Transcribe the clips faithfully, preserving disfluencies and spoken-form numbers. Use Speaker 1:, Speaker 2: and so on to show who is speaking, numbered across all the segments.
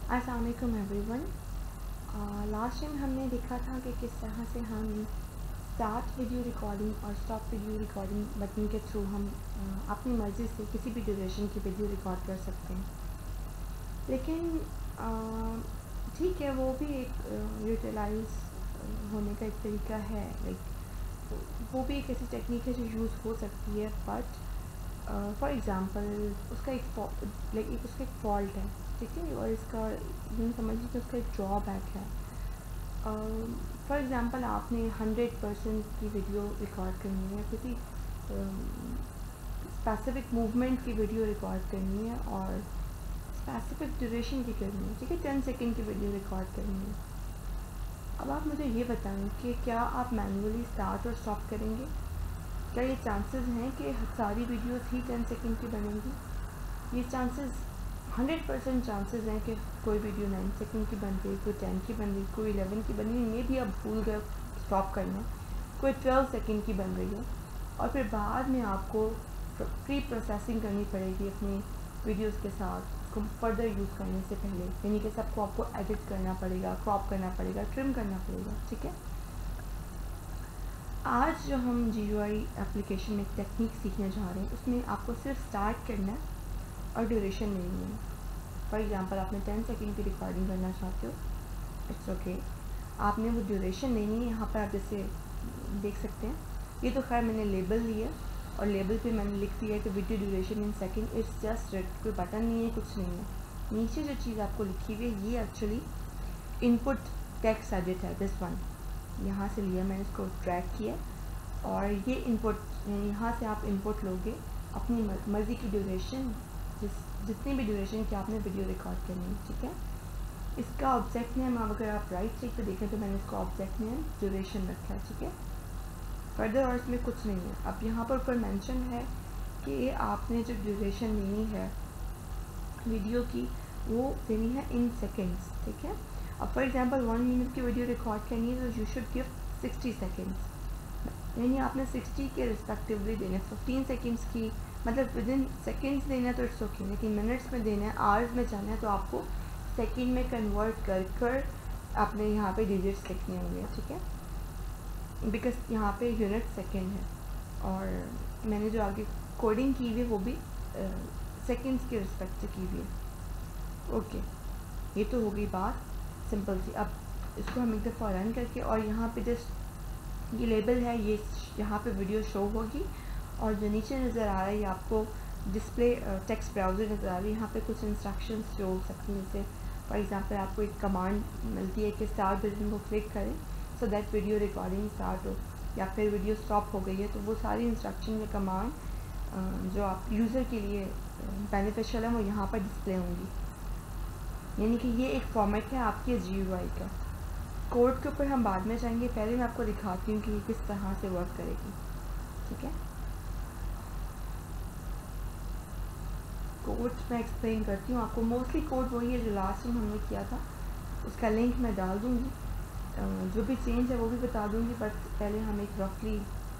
Speaker 1: अस्सलाम वालेकुम everyone. Last time हमने देखा था कि किस तरह से हम स्टार्ट वीडियो रिकॉर्डिंग और स्टॉप वीडियो रिकॉर्डिंग बटन के थ्रू हम uh, अपनी मर्ज़ी से किसी भी ड्यूरेशन की वीडियो रिकॉर्ड कर सकते हैं। लेकिन ठीक है, वो भी एक यूटिलाइज uh, होने का एक तरीका है, लाइक वो भी एक ऐसी टेक्निक है जो यूज़ हो सकती है, बट फॉर एग्ज़ाम्पल उसका एक लाइक एक उसका एक फॉल्ट है, ठीक है, और इसका यूँ समझिए कि उसका एक ड्रॉबैक है। फॉर एग्ज़ाम्पल आपने हंड्रेड परसेंट की वीडियो रिकॉर्ड करनी है, किसी स्पेसिफिक मूवमेंट की वीडियो रिकॉर्ड करनी है और स्पेसिफिक ड्यूरेशन की करनी है, ठीक है, टेन सेकेंड की वीडियो रिकॉर्ड करनी है। अब आप मुझे ये बताएं कि क्या आप मैनुअली स्टार्ट और स्टॉप करेंगे? क्या ये चांसेस हैं कि सारी वीडियोस ही टेन सेकेंड की बनेंगी? ये चांसेस हंड्रेड परसेंट चांसेस हैं कि कोई वीडियो नाइन सेकेंड की बन गई, कोई टेन की बन गई, कोई इलेवन की बन गई, मे भी आप भूल गए स्टॉप करना, कोई ट्वेल्व सेकेंड की बन गई है, और फिर बाद में आपको प्री प्रोसेसिंग करनी पड़ेगी अपनी वीडियोस के साथ उसको फर्दर यूज़ करने से पहले, यानी कि सबको आपको एडिट करना पड़ेगा, क्रॉप करना पड़ेगा, ट्रिम करना पड़ेगा, ठीक है। आज जो हम जी यू आई एप्लीकेशन में टेक्निक सीखने जा रहे हैं, उसमें आपको सिर्फ स्टार्ट करना है और ड्यूरेशन नहीं है। फॉर एग्ज़ाम्पल आपने टेन सेकेंड की रिकॉर्डिंग करना चाहते हो, इट्स ओके, आपने वो ड्यूरेशन नहीं है। यहाँ पर आप जैसे देख सकते हैं, ये तो खैर मैंने लेबल लिया और लेबल पे मैंने लिख दिया कि video duration in second, it's just red, कोई बटन नहीं है, कुछ नहीं है। नीचे जो चीज़ आपको लिखी हुई है ये एक्चुअली इनपुट टेक्स्ट एडिट है, दिस वन, यहाँ से लिया मैंने, इसको ट्रैक किया और ये इनपुट, यहाँ से आप इनपुट लोगे अपनी मर्ज़ी की ड्यूरेशन, जिस जितनी भी ड्यूरेशन की आपने वीडियो रिकॉर्ड करनी है, ठीक है। इसका ऑब्जेक्ट नेम, अगर आप राइट साइड पे देखें तो मैंने इसका ऑब्जेक्ट नेम ड्यूरेशन रखा है, ठीक है। फर्दर और इसमें कुछ नहीं है। अब यहाँ पर ऊपर मेंशन है कि आपने जो ड्यूरेशन लेनी है वीडियो की वो देनी है इन सेकेंड्स, ठीक है। अब फॉर एग्जांपल वन मिनट की वीडियो रिकॉर्ड करनी है तो you should give sixty seconds, यानी आपने सिक्सटी के रिस्पेक्टिवली देने, फिफ्टीन सेकेंड्स की मतलब विद इन सेकेंड्स देना है तो इट्स ओके, लेकिन मिनट्स में देना है, आवर्स में जाना है तो आपको सेकेंड में कन्वर्ट कर कर आपने यहाँ पे डिजिट्स लिखने होंगे, ठीक है, बिकॉज यहाँ पे यूनिट सेकेंड है और मैंने जो आगे कोडिंग की हुई है वो भी सेकेंड्स के रिस्पेक्ट से की हुई है। ओके, ये तो हो गई बात सिंपल सी। अब इसको हम एक दफ़ा रन करके, और यहाँ पे जस्ट ये लेबल है, ये यहाँ पे वीडियो शो होगी और जो नीचे नज़र आ रहा है ये आपको डिस्प्ले टेक्स्ट ब्राउज़र नज़र आ रही है। यहाँ पे कुछ इंस्ट्रक्शंस जो हो सकती हैं, जैसे फॉर एग्जांपल आपको एक कमांड मिलती है कि स्टार्ट बटन को क्लिक करें so that video recording start हो, या फिर वीडियो स्टॉप हो गई है तो वो सारी इंस्ट्रक्शन या कमांड जो आप यूज़र के लिए बेनिफिशियल है वो यहाँ पर डिस्प्ले होंगी। यानी कि ये एक फॉर्मेट है आपके जी यू आई का। कोड के ऊपर हम बाद में जाएंगे, पहले मैं आपको दिखाती हूँ कि ये किस तरह से वर्क करेगी, ठीक है। कोड मैं एक्सप्लेन करती हूँ आपको। मोस्टली कोड वही है जो लास्ट टाइम हमने किया था, उसका लिंक मैं डाल दूँगी, जो भी चेंज है वो भी बता दूँगी, बट पहले हम एक रफली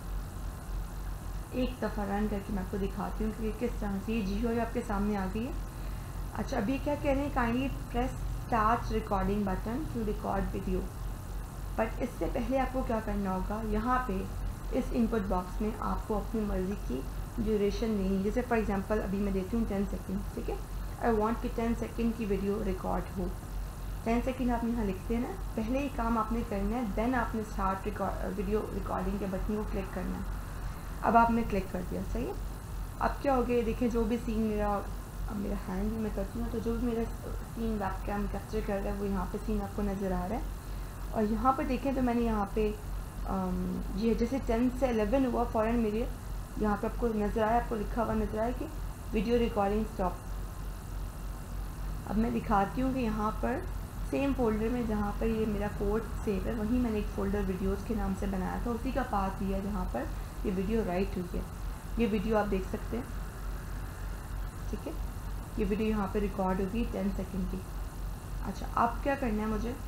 Speaker 1: एक दफ़ा रन करके मैं आपको दिखाती हूँ कि किस तरह से ये जी यू आई आपके सामने आ गई है। अच्छा, अभी क्या कह रहे हैं, kindly press start recording button to record video, but इससे पहले आपको क्या करना होगा, यहाँ पे इस इनपुट बॉक्स में आपको अपनी मर्ज़ी की ड्यूरेशन देनी। जैसे फॉर एग्जांपल अभी मैं देती हूँ टेन सेकेंड, ठीक है, आई वांट कि टेन सेकेंड की वीडियो रिकॉर्ड हो, टेन सेकेंड आपने यहाँ लिखते हैं ना, पहले ही काम आपने करना है, देन आपने स्टार्ट रिकॉर्ड वीडियो रिकॉर्डिंग के बटन को क्लिक करना है। अब आपने क्लिक कर दिया, सही है। अब क्या हो गया, देखें जो भी सीन मेरा, अब मेरा हैंड भी मैं करती हूँ तो जो भी मेरा सीन वेबकैम कैप्चर कर रहा है वो यहाँ पे सीन आपको नज़र आ रहा है। और यहाँ पर देखें तो मैंने यहाँ पे ये जैसे टेन से एलेवन हुआ, फ़ौरन मेरे यहाँ पे आपको नज़र आया, आपको लिखा हुआ नज़र आया कि वीडियो रिकॉर्डिंग स्टॉप। अब मैं दिखाती हूँ कि यहाँ पर सेम फोल्डर में जहाँ पर ये मेरा कोड सेव है, वहीं मैंने एक फ़ोल्डर वीडियोज़ के नाम से बनाया था, उसी का पाथ दिया जहाँ पर ये वीडियो राइट हुई है। ये वीडियो आप देख सकते हैं, ठीक है, ये वीडियो यहाँ पे रिकॉर्ड होगी टेन सेकेंड की। अच्छा, अब क्या करना है मुझे,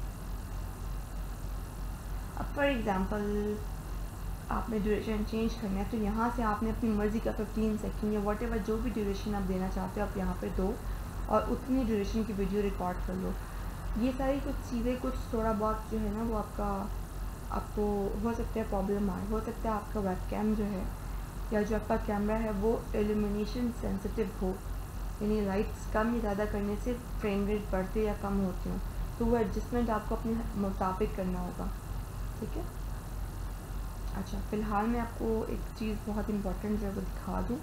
Speaker 1: अब फॉर एग्ज़ाम्पल आपने ड्यूरेशन चेंज करना है तो यहाँ से आपने अपनी मर्ज़ी का फिफ्टीन सेकेंड या वॉट एवर जो भी ड्यूरेशन आप देना चाहते हो आप यहाँ पे दो और उतनी ड्यूरेशन की वीडियो रिकॉर्ड कर लो। ये सारी कुछ चीज़ें, कुछ थोड़ा बहुत जो है ना वो आपका आपको हो सकता है प्रॉब्लम आए, हो सकता है आपका वेबकैम जो है या जो आपका कैमरा है वो इल्यूमिनेशन सेंसिटिव हो, यानी लाइट्स कम या ज़्यादा करने से फ्रेम रेट बढ़ते या कम होते हैं, तो वो एडजस्टमेंट आपको अपने मुताबिक करना होगा, ठीक है। अच्छा, फ़िलहाल मैं आपको एक चीज़ बहुत इम्पोर्टेंट जो है वो दिखा दूँ,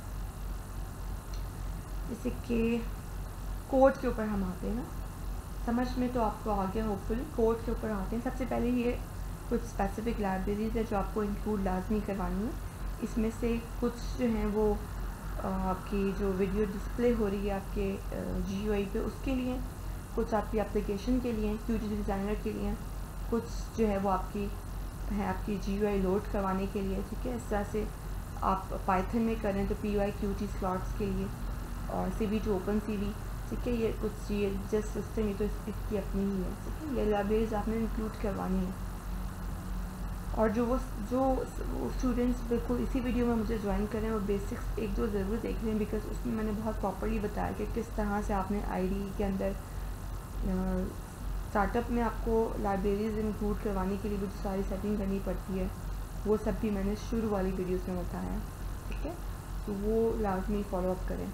Speaker 1: जैसे कि कोड के ऊपर हम आते हैं ना, समझ में तो आपको आ गया होपफुली। कोड के ऊपर आते हैं, सबसे पहले ये कुछ स्पेसिफिक लाइब्रेरीज़ है जो आपको इंक्लूड लाजमी करवानी है। इसमें से कुछ जो हैं वो आपकी जो वीडियो डिस्प्ले हो रही है आपके जी यू आई पे उसके लिए, कुछ आपकी एप्लीकेशन के लिए, क्यूटी डिज़ाइनर के लिए, कुछ जो है वो आपकी है आपकी जी यू आई लोड करवाने के लिए, ठीक है। इस तरह से आप पाइथन में करें तो P U I QT slots के लिए, और C V two open C V, ठीक है। ये कुछ ये जस्ट सिस्टम, ये तो इस, इसकी अपनी ही है, ठीक है। ये लाइब्रेरीज आपने इंक्लूड करवानी है। और जो वो जो स्टूडेंट्स बिल्कुल इसी वीडियो में मुझे ज्वाइन करें वो बेसिक्स एक दो ज़रूर देख लें, बिकॉज उसमें मैंने बहुत प्रॉपरली बताया कि किस तरह से आपने आईडी के अंदर स्टार्टअप में आपको लाइब्रेरीज इंक्लूड करवाने के लिए भी जो सारी सेटिंग करनी पड़ती है वो सब भी मैंने शुरू वाली वीडियोस में बताया है, ठीक है। तो वो लाजमी फॉलो अप करें।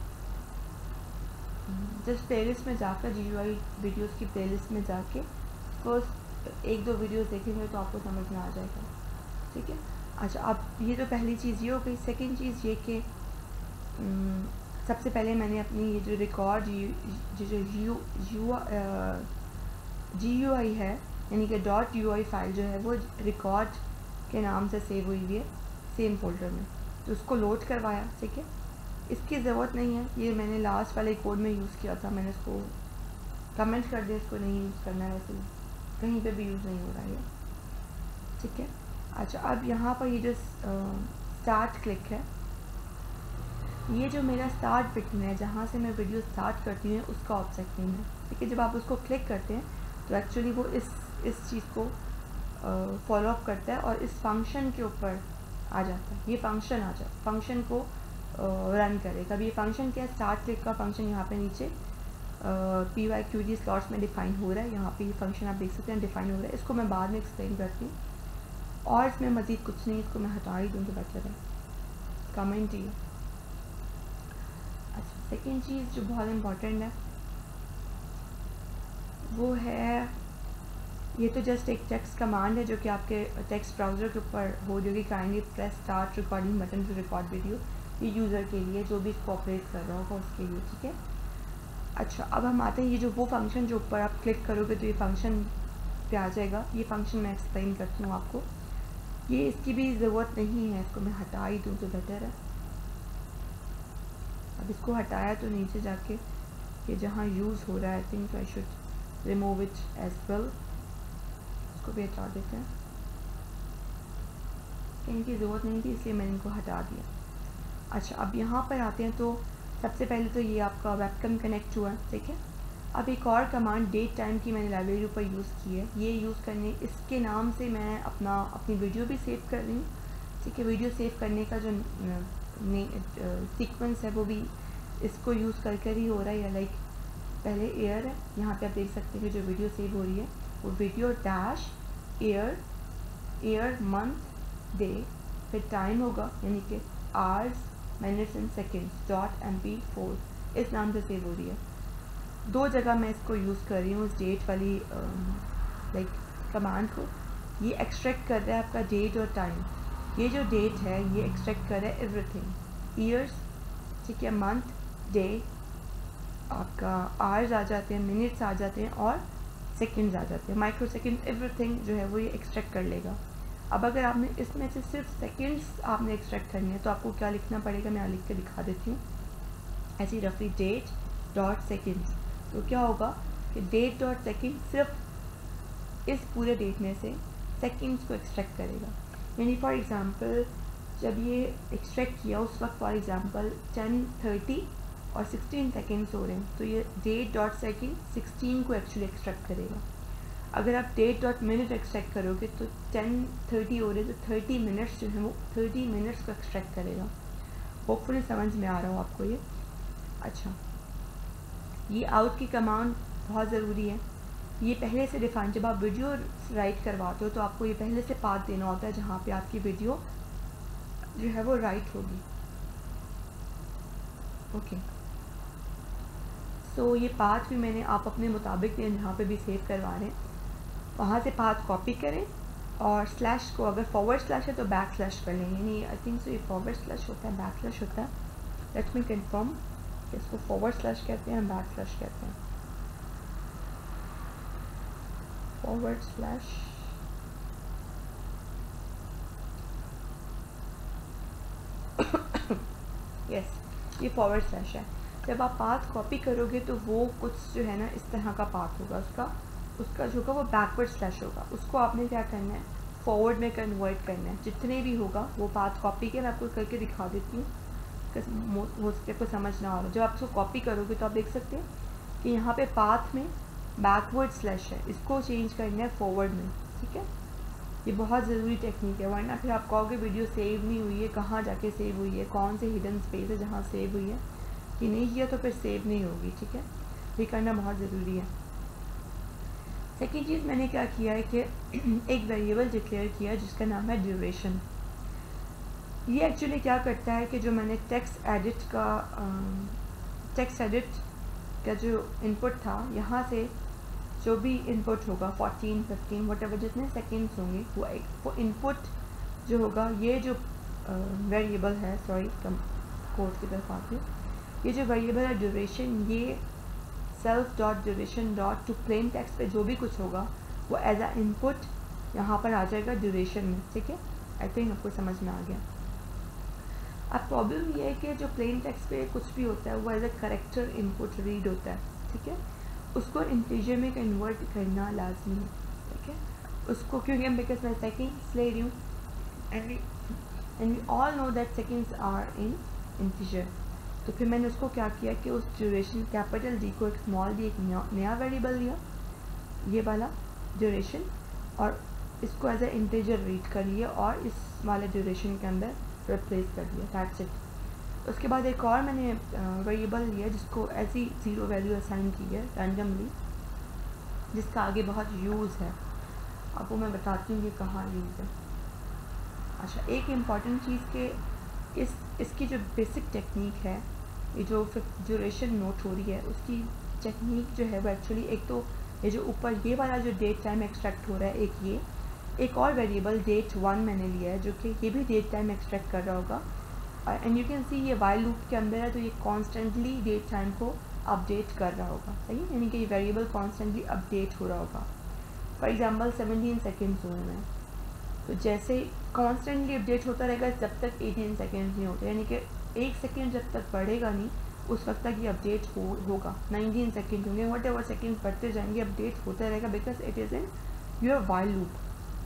Speaker 1: जस्ट प्लेलिस्ट में जाकर जी यू आई वीडियोज़ की प्लेलिस्ट में जाके फर्स्ट एक दो वीडियोस देखेंगे तो आपको समझ में आ जाएगा, ठीक है। अच्छा, अब ये तो पहली चीज़ ये हो गई। सेकंड चीज़ ये कि सबसे पहले मैंने अपनी ये जो रिकॉर्ड जो जो U U G U I है, यानी कि डॉट यू आई फाइल जो है वो रिकॉर्ड के नाम से सेव हुई हुई है सेम फोल्डर में, तो उसको लोड करवाया, ठीक है। इसकी ज़रूरत नहीं है, ये मैंने लास्ट वाले कोड में यूज़ किया था, मैंने इसको कमेंट कर दिया, इसको नहीं यूज़ करना है, वैसे कहीं पे भी यूज़ नहीं हो रहा है, ठीक है। अच्छा, अब यहाँ पर ये जो स्टार्ट क्लिक है, ये जो मेरा स्टार्ट बटन है जहाँ से मैं वीडियो स्टार्ट करती हूँ उसका ऑब्जेक्ट नेम है, ठीक है। जब आप उसको क्लिक करते हैं तो एक्चुअली वो इस इस चीज़ को फॉलो अप करता है और इस फंक्शन के ऊपर आ जाता है, ये फंक्शन आ जाता फंक्शन को रन करेगा। अब ये फंक्शन क्या है, स्टार्ट क्लिक का फंक्शन यहाँ पे नीचे P Y Q D slots में डिफाइन हो रहा है, यहाँ पे ये फंक्शन आप देख सकते हैं डिफाइन हो रहा है। इसको मैं बाद में एक्सप्लेन करती हूँ, और इसमें मज़ीद कुछ नहीं, इसको मैं हटा ही दूँ तो बेटर है, कमेंट ही। अच्छा, सेकेंड चीज़ जो बहुत इम्पोर्टेंट है वो है, ये तो जस्ट एक टेक्स्ट कमांड है जो कि आपके टेक्स्ट ब्राउज़र के ऊपर हो, जो कि kindly press start recording button to record video, ये यूज़र के लिए जो भी इसको ऑपरेट कर रहा होगा उसके लिए, ठीक है। अच्छा, अब हम आते हैं ये जो वो फंक्शन जो ऊपर आप क्लिक करोगे तो ये फंक्शन पे आ जाएगा। ये फंक्शन मैं एक्सप्लेन करती हूँ आपको, ये इसकी भी ज़रूरत नहीं है, इसको मैं हटा ही दूँ तो बेटर है। अब इसको हटाया तो नीचे जाके ये जहाँ यूज़ हो रहा है, I think I should remove it as well, इसको भी हटा देते हैं, इनकी ज़रूरत नहीं थी इसलिए मैंने इनको हटा दिया। अच्छा, अब यहाँ पर आते हैं तो सबसे पहले तो ये आपका वेबकैम कनेक्ट हुआ है, ठीक है। अब एक और कमांड डेट टाइम की मैंने लाइब्रेरी पर यूज़ की है, ये यूज़ करने इसके नाम से मैं अपना अपनी वीडियो भी सेव कर रही हूँ, ठीक है। वीडियो सेव करने का जो सीक्वेंस है वो भी इसको यूज़ कर कर ही हो रहा है, या लाइक पहले एयर है, यहाँ पे आप देख सकते हैं कि जो वीडियो सेव हो रही है वो video dash year year month day, फिर टाइम होगा यानी कि hours minutes and seconds dot M P four, इस नाम से सेव हो रही है। दो जगह मैं इसको यूज़ कर रही हूँ इस डेट वाली लाइक कमांड को। ये एक्सट्रैक्ट कर रहा है आपका डेट और टाइम, ये जो डेट है ये एक्सट्रैक्ट कर रहा है एवरीथिंग, ईयर्स, ठीक है, मंथ, डे, आपका आवर्स आ जाते हैं, मिनट्स आ जाते हैं और सेकंड्स आ जाते हैं, माइक्रो सेकंड, एवरीथिंग जो है वो ये एक्सट्रैक्ट कर लेगा। अब अगर आपने इसमें से सिर्फ सेकंड्स आपने एक्सट्रैक्ट करनी है तो आपको क्या लिखना पड़ेगा, मैं लिख के दिखा देती हूँ ऐसी रफली, डेट डॉट सेकंड्स। तो क्या होगा कि डेट डॉट सेकंड सिर्फ इस पूरे डेट में से सेकंड्स को एक्सट्रैक्ट करेगा, यानी फॉर एग्ज़ाम्पल जब ये एक्सट्रैक्ट किया उस वक्त फॉर एग्ज़ाम्पल टेन थर्टी और सिक्सटीन सेकेंड्स हो रहे हैं, तो ये डेट डॉट सेकेंड सिक्सटीन को एक्चुअली एक्सट्रैक्ट करेगा। अगर आप डेट डॉट मिनट एक्सट्रैक्ट करोगे तो टेन थर्टी हो रहे हैं तो थर्टी मिनट्स जो है वो थर्टी मिनट्स को एक्सट्रैक्ट करेगा। होपफुली समझ में आ रहा हो आपको ये। अच्छा, ये आउट की कमांड बहुत ज़रूरी है। ये पहले से डिफाइन, जब आप वीडियो राइट करवाते हो तो आपको ये पहले से पाथ देना होता है जहाँ पे आपकी वीडियो जो है वो राइट होगी। ओके, सो ये पाथ भी मैंने आप अपने मुताबिक जहाँ पे भी सेव करवा रहे हैं वहाँ से पाथ कॉपी करें और स्लैश को, अगर फॉरवर्ड स्लैश है तो बैक स्लैश कर लें, यानी आई थिंक सो ये फॉरवर्ड स्लैश होता है, बैक स्लैश होता है, लेट मी कंफर्म कि इसको फॉरवर्ड स्लैश कहते हैं, बैक स्लैश कहते हैं। फॉरवर्ड स्लैश यस, ये फॉरवर्ड स्लैश है। जब आप पाथ कॉपी करोगे तो वो कुछ जो है ना इस तरह का पाथ होगा, उसका उसका जो होगा वो बैकवर्ड स्लैश होगा। उसको आपने क्या करना है, फॉरवर्ड में कन्वर्ट करना है। जितने भी होगा वो पाथ कॉपी के, मैं आपको करके दिखा देती हूँ, हो सकता है आपको समझ ना आ रहा। जब आप इसको कॉपी करोगे तो आप देख सकते हैं कि यहाँ पे पाथ में बैकवर्ड स्लैश है, इसको चेंज करना है फॉरवर्ड में। ठीक है, ये बहुत ज़रूरी टेक्निक है, वरना फिर आप कहोगे वीडियो सेव नहीं हुई है, कहाँ जाके सेव हुई है, कौन से हिडन स्पेस है जहाँ सेव हुई है, ये नहीं किया तो फिर सेव नहीं होगी। ठीक है, ये करना बहुत ज़रूरी है। सेकेंड चीज़ मैंने क्या किया है कि एक वेरिएबल डिक्लेयर किया है जिसका नाम है ड्यूरेशन। ये एक्चुअली क्या करता है कि जो मैंने टेक्स्ट एडिट का टेक्स्ट एडिट का जो इनपुट था, यहाँ से जो भी इनपुट होगा फोर्टीन फिफ्टीन वटेवर जितने सेकेंड्स होंगे वो एक वो इनपुट जो होगा, ये जो वेरिएबल uh, है, सॉरी कम कोड की तरफ आती हूँ, ये जो वेरिएबल है ड्यूरेशन, ये self dot duration dot to plain text पे जो भी कुछ होगा वो एज अ इनपुट यहाँ पर आ जाएगा ड्यूरेशन में। ठीक है, आई थिंक आपको समझ में आ गया। अब प्रॉब्लम ये है कि जो प्लेन टेक्स्ट पे कुछ भी होता है वो as a character input read होता है। ठीक है, उसको इंटीजर में कन्वर्ट करना लाजमी है। ठीक है, उसको क्योंकि हम बिकॉज मैं सेकेंड्स ले रही हूँ and we and we all know that seconds are in integer, तो फिर मैंने उसको क्या किया कि उस ड्यूरेशन कैपिटल डी को एक स्मॉल डी एक नया वेरिएबल लिया, ये वाला ड्यूरेशन, और इसको एज ए इंटीजर रीड कर लिया और इस वाले ड्यूरेशन के अंदर रिप्लेस कर दिया, दैट्स इट। उसके बाद एक और मैंने वेरिएबल लिया जिसको ऐसी ज़ीरो वैल्यू असाइन की है रैंडमली, जिसका आगे बहुत यूज़ है, आपको मैं बताती हूँ कि कहाँ यूज़ है। अच्छा, एक इम्पॉर्टेंट चीज़ के इस इसकी जो बेसिक टेक्निक है, ये जो ड्यूरेशन नोट हो रही है उसकी टेक्निक जो है वो एक्चुअली, एक तो ये जो ऊपर ये वाला जो डेट टाइम एक्सट्रैक्ट हो रहा है, एक ये एक और वेरिएबल डेट वन मैंने लिया है जो कि ये भी डेट टाइम एक्सट्रैक्ट कर रहा होगा, एंड यू कैन सी ये वाइल लूप के अंदर है तो ये कॉन्स्टेंटली डेट टाइम को अपडेट कर रहा होगा। सही, यानी कि ये वेरिएबल कॉन्स्टेंटली अपडेट हो रहा होगा। फॉर एग्जाम्पल सेवनटीन सेकेंड्स हुए हैं, तो जैसे कॉन्स्टेंटली अपडेट होता रहेगा जब तक एटीन सेकेंड्स नहीं होते, यानी कि एक सेकेंड जब तक बढ़ेगा नहीं उस वक्त तक ये अपडेट हो होगा नाइनटीन सेकेंड होंगे, वट एवर सेकेंड बढ़ते जाएंगे अपडेट होता रहेगा because it is in your while loop.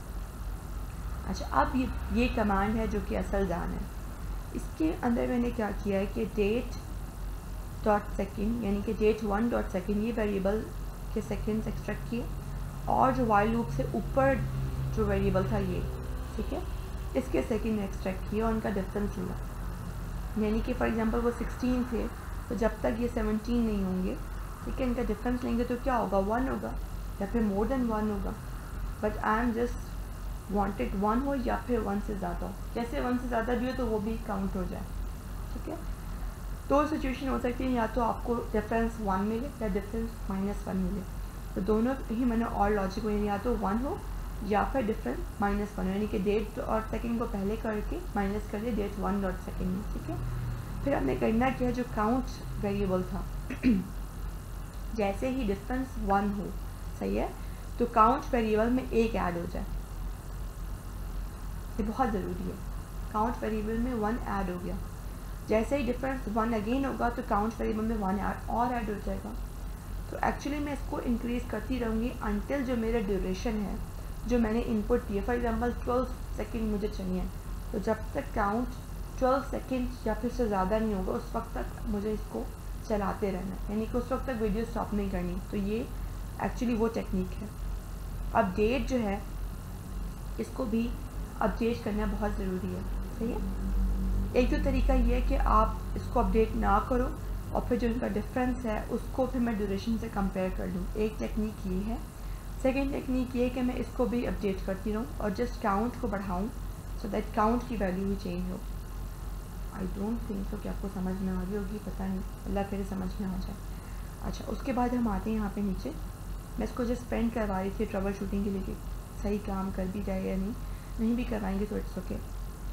Speaker 1: अच्छा, अब ये ये कमांड है जो कि असल जान है। इसके अंदर मैंने क्या किया है कि डेट डॉट सेकेंड यानी कि डेट वन डॉट सेकेंड ये वेरिएबल के सेकेंड्स एक्सट्रैक्ट किए, और जो वाइल लूप से ऊपर जो वेरिएबल था ये, ठीक है, इसके सेकेंड एक्सट्रैक्ट किया और उनका डिफरेंस लिया, यानी कि फॉर एग्जांपल वो सिक्सटीन थे तो जब तक ये सेवनटीन नहीं होंगे, ठीक है, इनका डिफरेंस लेंगे तो क्या होगा, वन होगा या फिर मोर देन वन होगा, but I am just wanted one हो या फिर वन से ज़्यादा हो। जैसे वन से ज़्यादा भी हो तो वो भी काउंट हो जाए। ठीक है, दो सिचुएशन हो सकती है, या तो आपको डिफरेंस वन मिले या डिफरेंस माइनस वन मिले, तो दोनों ही मैंने और लॉजिक में या तो वन हो या फिर डिफरेंस माइनस वन, यानी कि डेट और सेकेंड को पहले करके माइनस कर दिया डेट वन डॉट सेकेंड में। ठीक है, फिर हमने करना क्या, जो काउंट वेरिएबल था जैसे ही डिफरेंस वन हो, सही है, तो काउंट वेरिएबल में एक ऐड हो जाए, ये बहुत ज़रूरी है। काउंट वेरिएबल में वन ऐड हो गया, जैसे ही डिफरेंस वन अगेन होगा तो काउंट वेरिएबल में वन और ऐड हो जाएगा। तो एक्चुअली मैं इसको इंक्रीज़ करती रहूँगी अनटिल जो मेरा ड्यूरेशन है जो मैंने इनपुट दिए, फॉर एग्जांपल ट्वेल्व सेकंड मुझे चाहिए, तो जब तक काउंट ट्वेल्व सेकंड या फिर से ज़्यादा नहीं होगा उस वक्त तक मुझे इसको चलाते रहना है, यानी कि उस वक्त तक वीडियो स्टॉप नहीं करनी। तो ये एक्चुअली वो टेक्निक है। अब डेट जो है इसको भी अपडेट करना बहुत ज़रूरी है, सही है। एक तो तरीका ये है कि आप इसको अपडेट ना करो, और फिर जो इनका डिफरेंस है उसको फिर मैं ड्यूरेशन से कंपेयर कर लूँ। एक टेक्निक ये है। सेकेंड टेक्निक ये कि मैं इसको भी अपडेट करती रहूँ और जस्ट काउंट को बढ़ाऊँ सो दैट काउंट की वैल्यू भी चेंज हो। आई डोंट थिंक सो कि आपको समझ में आ गई होगी, पता नहीं, अल्लाह करे समझ में आ जाए। अच्छा, उसके बाद हम आते हैं यहाँ पे नीचे। मैं इसको जस्ट स्पेंड करवा रही थी ट्रबल शूटिंग के लिए कि सही काम कर भी जाए या नहीं, नहीं भी करवाएंगे तो इट्स ओके।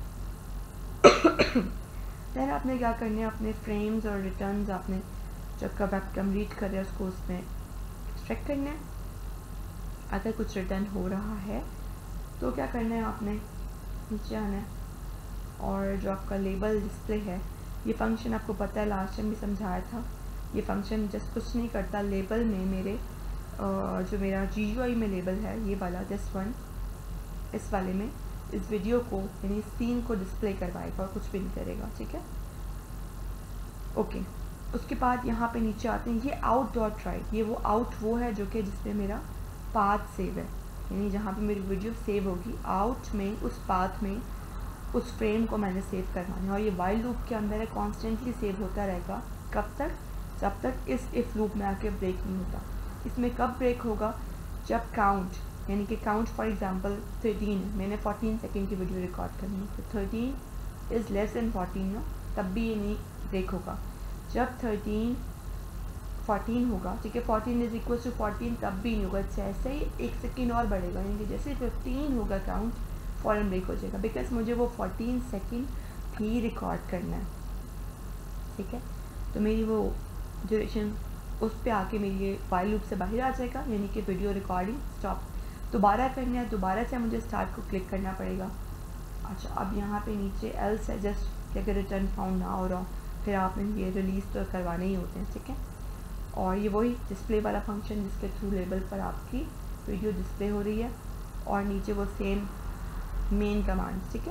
Speaker 1: देन आपने क्या करना है, अपने फ्रेम्स और रिटर्न्स आपने जब कब आप कंप्लीट कर रहे हैं उसको उसमें चेक करना है। अगर कुछ रिटर्न हो रहा है तो क्या करना है, आपने नीचे आना है और जो आपका लेबल डिस्प्ले है, ये फंक्शन आपको पता है लास्ट टाइम भी समझाया था। ये फंक्शन जस्ट कुछ नहीं करता, लेबल में मेरे जो मेरा जी यू आई में लेबल है ये वाला दिस वन, इस वाले में इस वीडियो को यानी सीन को डिस्प्ले करवाएगा और कुछ भी नहीं करेगा, ठीक है। ओके, उसके बाद यहाँ पे नीचे आते हैं, ये आउट डॉट राइट, ये वो आउट वो है जो कि जिसमें मेरा पाथ सेव है, यानी जहाँ पे मेरी वीडियो सेव होगी आउट में, उस पाथ में उस फ्रेम को मैंने सेव करवाना है। और ये वाइल लूप के अंदर है, कॉन्स्टेंटली सेव होता रहेगा। कब तक? जब तक इस इफ लूप में आके ब्रेक नहीं होता। इसमें कब ब्रेक होगा? जब काउंट, यानी कि काउंट फॉर एग्जांपल थर्टीन, मैंने फोर्टीन सेकंड की वीडियो रिकॉर्ड करनी है, तो thirteen is less than fourteen ना, तब भी ये नहीं ब्रेक होगा। जब थर्टीन फोर्टीन होगा, ठीक है, fourteen is equal to fourteen, तब भी नहीं होगा। जैसे ही एक सेकेंड और बढ़ेगा, यानी कि जैसे फिफ्टीन होगा काउंट, फ़ौरन ब्रेक हो जाएगा, बिकॉज मुझे वो फोर्टीन सेकेंड भी रिकॉर्ड करना है, ठीक है। तो मेरी वो ड्यूरेशन उस पर आके मेरी ये वाइल लूप से बाहर आ जाएगा, यानी कि वीडियो रिकॉर्डिंग स्टॉप। दोबारा करना है, दोबारा से मुझे स्टार्ट को क्लिक करना पड़ेगा। अच्छा, अब यहाँ पे नीचे एल्स है, जस्ट कि अगर रिटर्न फाउंड ना हो रहा, फिर आपने ये रिलीज़ तो करवाने ही होते हैं, ठीक है। और ये वही डिस्प्ले वाला फंक्शन जिसके थ्रू लेबल पर आपकी वीडियो डिस्प्ले हो रही है, और नीचे वो सेम मेन कमांड, ठीक है।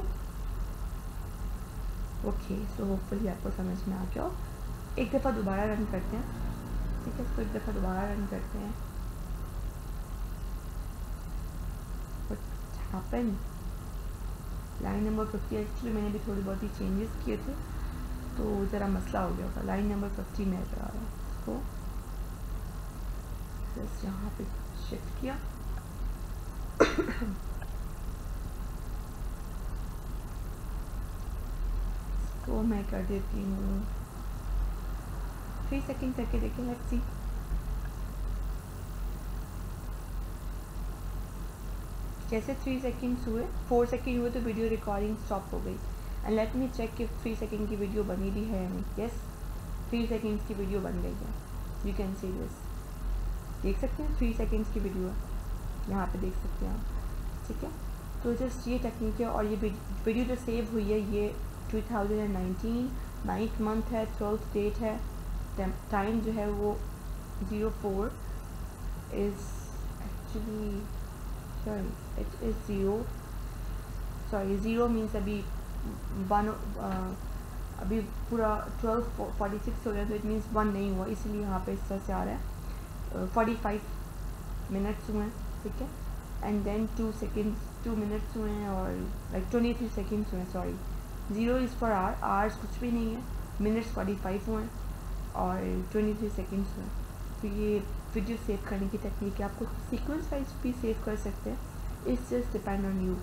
Speaker 1: ओके, सो होपफुली आपको समझ में आ गया हो। एक दफ़ा दोबारा रन करते हैं, ठीक है, इसको एक दफ़ा दोबारा रन करते हैं। What happened? Line number fifty, actually मैंने भी थोड़ी बहुत ही चेंजेस किए थे तो ज़रा मसला हो गया होगा। लाइन नंबर फिफ्टी में नज़र आ रहा है, इसको बस यहाँ पे शिफ्ट किया। तो मैं कर देती हूँ थ्री सेकेंड करके देखें, लेट्स सी। जैसे थ्री सेकेंड्स हुए, फोर सेकेंड हुए तो वीडियो रिकॉर्डिंग स्टॉप हो गई। एंड लेट मी चेक कि थ्री सेकेंड की वीडियो बनी भी है या नहीं। यस, थ्री सेकेंड्स की वीडियो बन गई है, यू कैन सी दिस, देख सकते हैं थ्री सेकेंड्स की वीडियो है, यहाँ पे देख सकते हैं आप, ठीक है। तो जस्ट ये टेक्निक है। और ये वीडियो जो सेव हुई है ये two thousand nineteen ninth month है, ट्वेल्थ डेट है, टाइम जो है वो zero four is actually sorry it is zero sorry zero means अभी वन अभी पूरा ट्वेल्व फोर्टी सिक्स हो गया, तो इट मीन्स वन नहीं हुआ, इसलिए यहाँ पे इस तरह से आ रहा है। फोर्टी फाइव मिनट्स हुए हैं, ठीक है। And then two seconds two minutes हुए हैं और लाइक ट्वेंटी थ्री सेकेंड्स हुए हैं, sorry zero is for hour, hours कुछ भी नहीं है, मिनट्स फोर्टी फाइव हुए हैं और ट्वेंटी थ्री सेकेंड्स हुए हैं। तो ये वीडियो सेव करने की टेक्निक है, आपको सीक्वेंस वाइज भी सेव कर सकते हैं, it's just depend on you.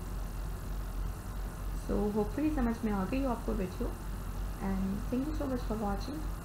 Speaker 1: So hopefully समझ में आ गई हो आपको video, and thank you so much for watching.